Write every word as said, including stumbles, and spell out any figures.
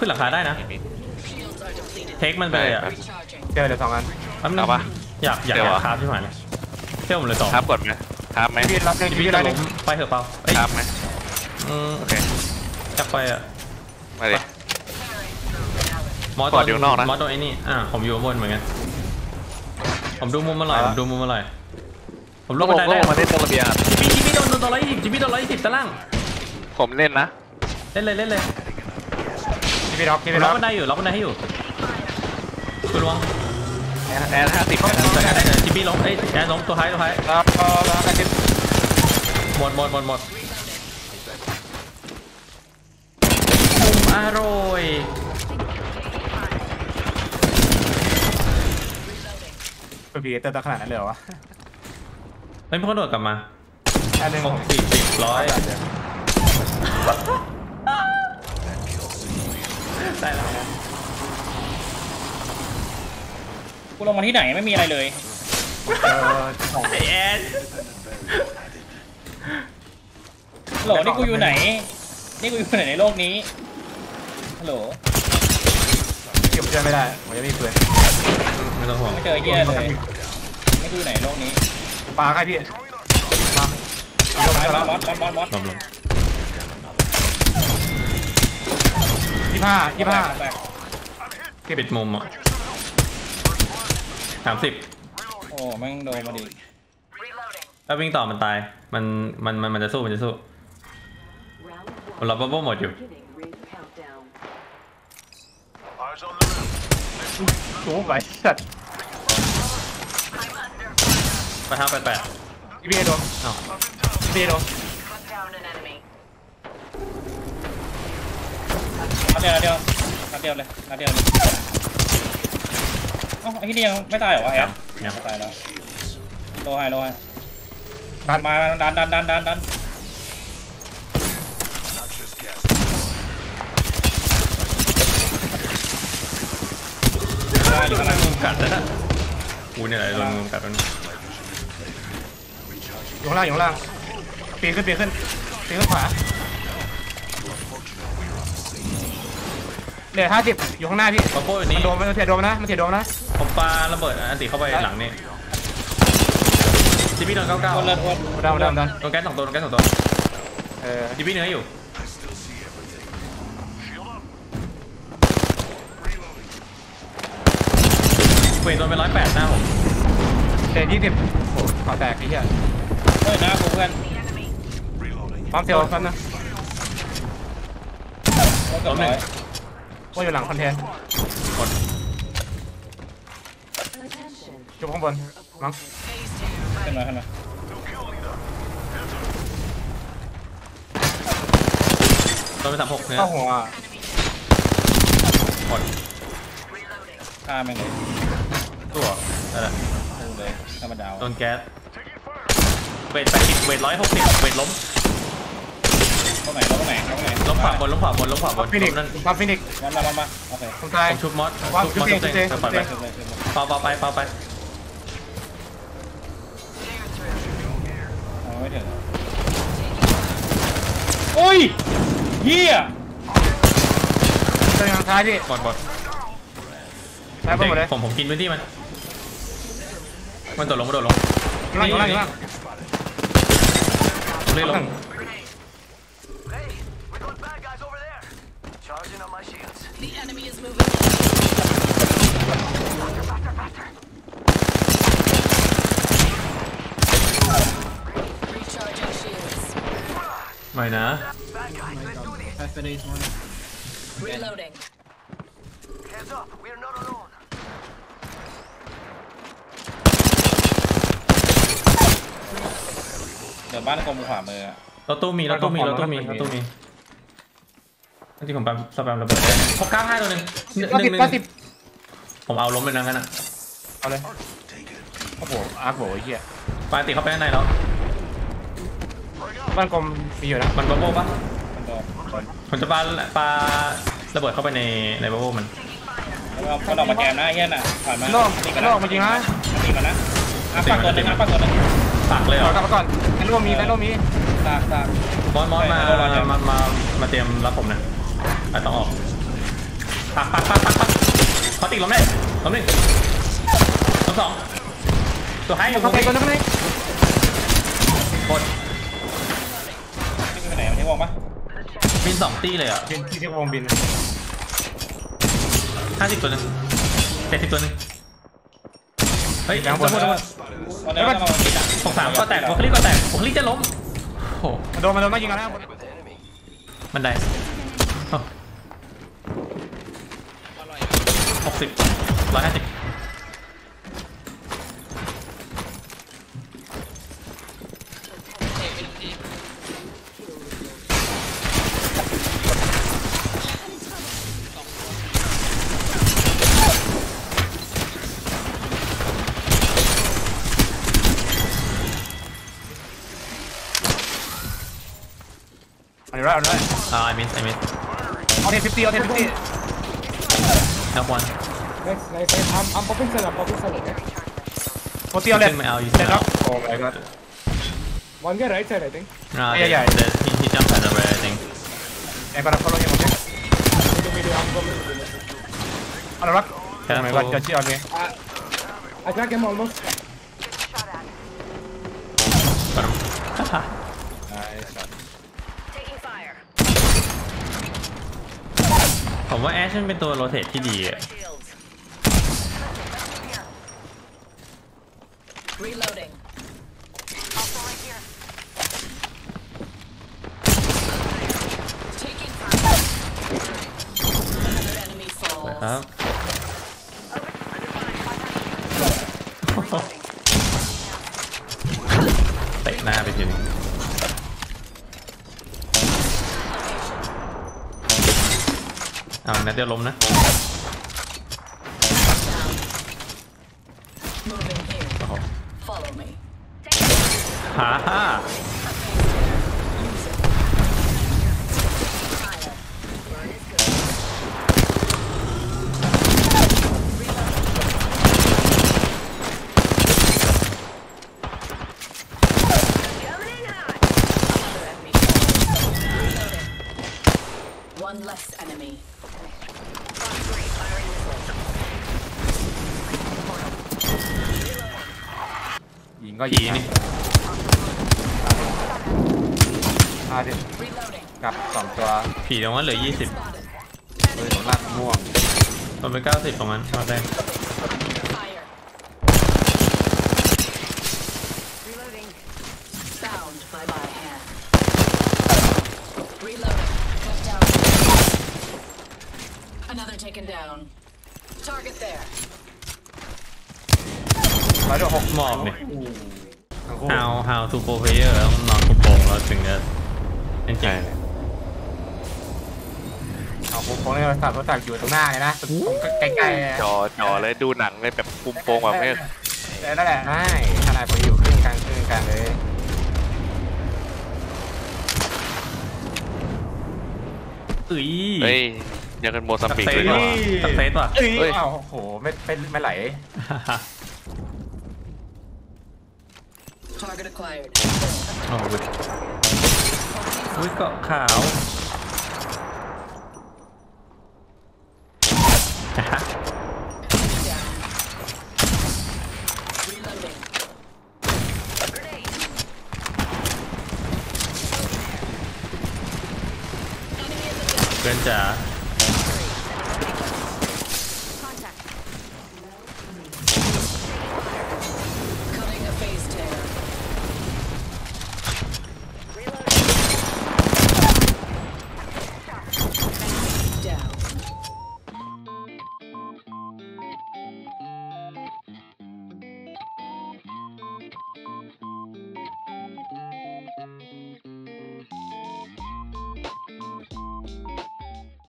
ขึ้นหลังคาได้นะเทคมันไปเลยอ่ะเจอเดี๋ยวสองอันเอาปะอยากอยากอยากคราฟที่หมายเลยเที่ยวผมเลยสองคราฟกดไหมคราฟไหมพี่รับหนึ่งพี่ได้หนึ่งไปเถอะเปล่าคราฟไหมอืมโอเคจับไปอ่ะมาดิมอสอยู่นอกนะมอสตัวไอ้นี่อ่าผมอยู่บนเหมือนกันผมดูมุมมาหน่อยผมดูมุมมาหน่อยผมลงบันไดได้มาเล่นตรงระเบียงจิมมี่จิมมี่โดนโดนตัวร้อยยี่สิบจิมมี่โดนร้อยยี่สิบตะล่างผมเล่นนะเล่นเลยเล่นเลยจิมมี่ล็อกจิมมี่ล็อกบันไดอยู่ล็อกบันไดให้อยู่คุณลวงแอนห้าสิบจิมมี่ล้มเอ้ยแอนล้มตัวท้ายตัวท้ายแล้วก็แล้วกันจิมหมดหมดหมดหมดอร่อยเป็นพีเตอร์ตัวขนาดนั้นเลยเหรอวะไม่มีคนโดดกลับมาอันหนึ่งของสี่สิบร้อยได้แล้วกูลงมาที่ไหนไม่มีอะไรเลยเออแอนฮัลโหลนี่กูอยู่ไหนนี่กูอยู่ไหนในโลกนี้ฮัลโหลเก็บเจอไม่ได้ผมยังไม่เปื่อยไม่ต้องห่วงไม่เจอเยี่ยเลยไม่กูอยู่ไหนโลกนี้ปลาใครพี่มาบอสบอสบอสบอสยี่ห้ายี่ห้าปิดมุมอ่ะสามสิบโอ้แม่งโดนมาดิถ้าวิ่งต่อมันตายมันมันมันมันจะสู้มันจะสู้เราบับเบิ้ลหมดอยู่โอ้ไปสัตว์ไปห้าแปดแปดพี่พี่โดนพี่โดนนัดเดียวนัดเดียวนัดเดียวเลยนัดเดียวเลยอ๋อไอ้ที่นี่ยังไม่ตายเหรอวะแอมยังไม่ตายแล้วโลไฮโลไฮดันมาดันดันดันดันดันได้หรือขนาดมุมกัดแล้วนะกูเนี่ยอะไรโดนมุมกัดมันอยู่ข้างล่างอยู่ข้างล่างปีนขึ้นปีนขึ้นปีนขึ้นขวาเหลือห้าสิบอยู่ข้างหน้าพี่บับเบิ้ลนี้มันโดนมันเสียโดนนะมันเสียโดนนะผมปาระเบิดอันติเข้าไปหลังนี่จิบี้โดนเก้าเก้าโดนโดนโดนโดนโดนโดนแก๊สสองตัวโดนแก๊สสองตัวเออจิบี้เนื้ออยู่เวทโดนไปร้อยแปดหน้าผมเศษยี่สิบโอ้ขอแตกไอ้เหี้ยเฮ้ยหน้ากูเพื่อนปั๊มเซลล์ปั๊มนะล้มหนึ่งว่าอยู่หลังคอนเทนต์หมดจุดข้างบนมั้งขึ้นมาขึ้นมาโดนไปสามหกเนี่ยเข้าหัวหมดฆ่าแม่งเลยตัวอะไรเลยธรรมดาโดนแก๊สเวทแปดสิบเวทร้อยหกสิบเวทล้มล้มไหนล้มไหนล้มไหนล้มขวาบนล้มขวาบนล้มขวาบนฟินิกปั๊มฟินิกมามามาโอเคผมตายชุบมอสชุบมอสชุบเองปล่อยไปเปล่าเปล่าไปเปล่าไปไม่ถึงโอ้ยเหี้ยตัวอย่างท้ายพี่หมดหมดใช่หมดเลยผมผมกินพื้นที่มันมันโดดลงมันโดดลงนี่นี่นี่เล่นลงไม่นะเดี๋ยวบ้านกลมขวามือรถตู้มีรถตู้มีรถตู้มีรถตู้มีที่ผมปั๊มสแปมระเบิดพกเก้าห้าตัวหนึ่งหนึ่งหนึ่งผมเอาล้มไปนั่งกันอ่ะเอาเลยโอ้โหอาร์คโบยเหี้ยปลาติเข้าไปข้างในแล้วบ้านกลมมีอยู่นะมันบับเบิ้ลปะผมจะปาปาระเบิดเข้าไปในในบับเบิ้ลมันเขาดอกมาแกมนะเฮียน่ะผ่านมาลอกลอกมาจริงนะนี่มานะอ่ะปักตัวนึงอ่ะปักตัวนึงปักเลยเหรอกลับมาก่อนไอ้ร่วมมีไอ้ร่วมมีตากตากมอสมอสมามามามาเตรียมรับผมนะต้องออกปักปักปักปักปักขอติดล้มได้ล้มหนึ่งล้มสองตัวให้อยู่เข้าไปก่อนนะข้างในกดที่ไปไหนมันที่วงปะบินสองตีเลยอ่ะบินที่ที่วงบินห้าสิบตัวหนึ่งเจ็ดสิบตัวหนึ่งเฮ้ยยังบนจะหมดวันนี้เราหกสามก็แตกบุคลิกก็แตกบุคลิกจะล้มโอ้มาโดนมาโดนมายิงกันแล้วบันไดหกสิบร้อยห้าสิบอันนี้ไรอันนี้ไรอ่า I miss I miss เอาเทนฟิฟตี้เอาเทนฟิฟตี้นับวัน Nice, nice, nice. I'm, I'm popping cell, I'm popping cell, okay? โคตรเตียวเลยขึ้นไม่เอาอยู่เสร็จแล้วโอ้ my god One guy right side, I think. อ่าใหญ่ใหญ่เดี๋ยว he he jump at the way I think ไอ้ก็รับเขาลงยังโอเค Middle, middle, I'm coming to middle. เอาละรักโอ้ my god จะเชี่ยวเลย I, I crack him almost. ปรมฮ่าฮ่า ผมว่าแอชมันเป็นตัวโรเตทที่ดีอะ Reloading. Taking fire. Another enemy ค falls. รับเตะหน้าไปทีนึงเอานัดเดียวล้มนะ Moving here. โอ้โห Follow me. ฮ่าฮ่า Another enemy falls. Reloading. One less enemy. Firing missile. ยิงก็ผียิงนี่อ่าดิ Reloading. กับสองตัวผีตรงนั้นเหลือยี่สิบเฮ้ยของลากม่วงตัวไปเก้าสิบตรงนั้นมาแดง Fire. Reloading. Bound by my hand. Reloading. Cut down. Another taken down. Target there. ร้อยดอกหกหมอบเนี่ยทั้งคู่ how how to pro player ต้องนอนคุกโป่งแล้วถึงจะเล่นจริใช่งเอาผมผมเลยสัตว์รถจักรอยู่ตรงหน้าเลยนะตรงใกล้ๆจอจอเลยดูหนังเลยแบบปุ้มโป่งแบบไม่แต่นั่นแหละไม่ขนาดผมอยู่ครึ่งกลางครึ่งกลางเลยเอ้ยเฮ้ยยังกันโมซัมบิกเซเลตยว่ะว่ะสักเซตว่ะเอ้ยเฮ้ยอ้าวโอ้โหไม่เป็นไม่ไหล Target acquired. โอ้ยอุ้ยเกาะขาวนะฮะ Down. Reloading. Enemy in the เพื่อนจ๋า